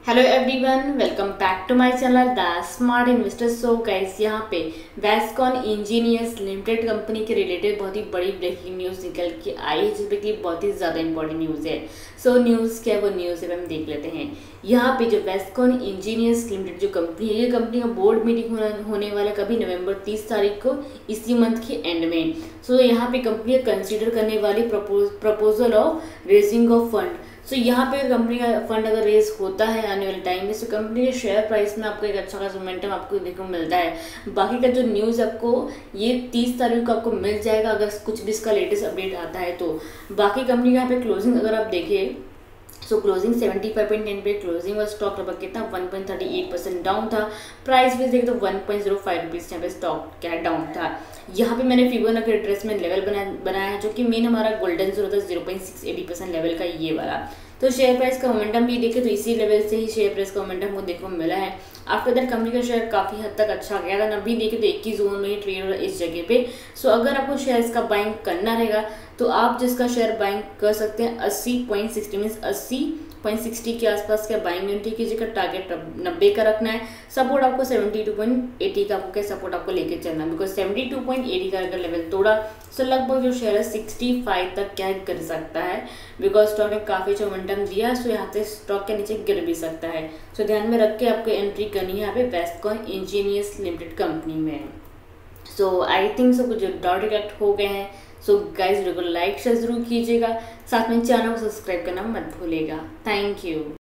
Hello everyone, welcome back to my channel the smart investor. So guys, यहाँ पे Vascon engineers limited company के related बहुत ही बड़ी ब्रेकिंग न्यूज़ निकल के आई है, जिसमें कि बहुत ही ज़्यादा इंपॉर्टेंट न्यूज़ है। सो न्यूज़ क्या है, वो न्यूज़ है हम देख लेते हैं। यहाँ पे जो वेस्कॉन इंजीनियर्स लिमिटेड जो कंपनी है, ये कंपनी का बोर्ड मीटिंग होने वाला कभी नवंबर 30 तारीख को, इसी मंथ के एंड में। सो यहाँ पे कंपनी कंसिडर करने वाली proposal of raising of fund. So यहाँ पे कंपनी का फंड अगर रेज होता है आने वाले टाइम में, तो कंपनी के शेयर प्राइस में आपको एक अच्छा खासा मोमेंटम आपको देखने को मिलता है। बाकी का जो न्यूज़ आपको ये 30 तारीख को आपको मिल जाएगा, अगर कुछ भी इसका लेटेस्ट अपडेट आता है तो। बाकी कंपनी का यहाँ पे क्लोजिंग अगर आप देखें, सो क्लोजिंग 75.10 पे क्लोजिंग और स्टॉक लगभग कितना 1.38% डाउन था। प्राइस भी देखें तो 1.05 रुपीज़ यहाँ पे स्टॉक क्या डाउन था। यहाँ पे मैंने फिबोनाची रिट्रेसमेंट लेवल बनाया है, जो कि मेन हमारा गोल्डन जोन होता है 0.680% लेवल का, ये वाला। तो शेयर प्राइस का मोमेंटम भी देखे तो इसी लेवल से ही शेयर प्राइस का मोमेंटम को देखने को मिला है। आफ्टर दैट कंपनी का शेयर काफ़ी हद तक अच्छा गया था, नब्बे देखे तो 21 जोन में ही ट्रेड हो रहा है इस जगह पे। सो अगर आपको शेयर्स का बाइंग करना रहेगा तो आप जिसका शेयर बाइंग कर सकते हैं 80.60 मीन्स 80.60 के आसपास का बाइंग एंट्री कीजिएगा। टारगेट 90 का रखना है। सपोर्ट आपको 72.80 का आपको क्या सपोर्ट आपको लेके चलना है, बिकॉज 72.80 का अगर लेवल तोड़ा तो लगभग जो शेयर है 65 तक क्या कर सकता है, बिकॉज स्टॉक ने काफ़ी अच्छा मोमेंटम दिया। सो यहाँ से स्टॉक के नीचे गिर भी सकता है। सो ध्यान में रख के आपको एंट्री करनी है यहाँ पे वेस्कॉन इंजीनियर्स लिमिटेड कंपनी में। सो आई थिंक सो कुछ डाउट रिएक्ट हो गए हैं। सो गाइज वीडियो को लाइक शेयर जरूर कीजिएगा, साथ में चैनल को सब्सक्राइब करना मत भूलिएगा। Thank you.